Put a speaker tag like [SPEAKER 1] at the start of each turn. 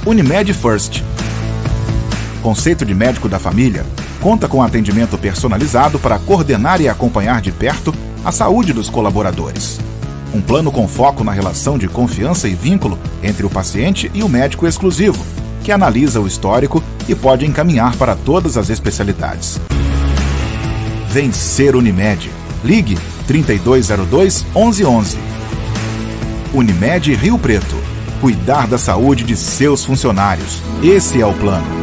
[SPEAKER 1] Unimed First. Conceito de médico da família, conta com atendimento personalizado para coordenar e acompanhar de perto a saúde dos colaboradores. Um plano com foco na relação de confiança e vínculo entre o paciente e o médico exclusivo, que analisa o histórico e pode encaminhar para todas as especialidades. Vem ser Unimed. Ligue 3202 1111. Unimed Rio Preto. Cuidar da saúde de seus funcionários. Esse é o plano.